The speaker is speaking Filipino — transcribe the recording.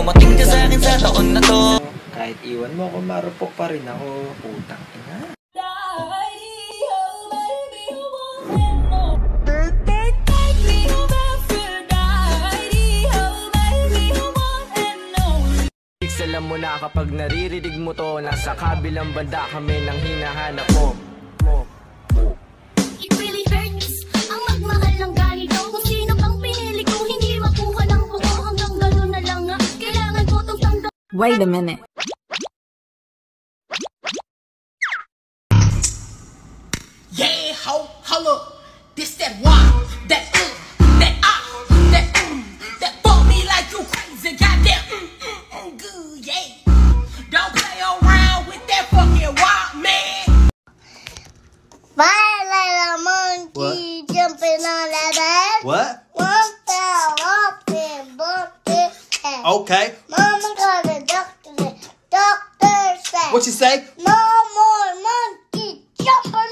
dumating ka sa akin sa taon na to. Kahit iwan mo ako, marupok pa rin ako. Putang ina. Alam mo na kapag naririnig mo to, nasa kabilang banda kami nang hinahanap mo. It really hurts ang magmahal ng ganito. Kung sino pang pinili ko, hindi makuha ng buo. Hanggang gano'n na lang nga, kailangan ko itong tanggal. Wait a minute. Yeah, hello, this that why, that that that bought me like you crazy, goddamn, good, yeah. Don't play around with that fucking wild man. Bye, like a monkey jumping on the bed. What? One fell off and bumped his head. Okay. Mama called the doctor. The doctor said, What you say? no more monkey jumping.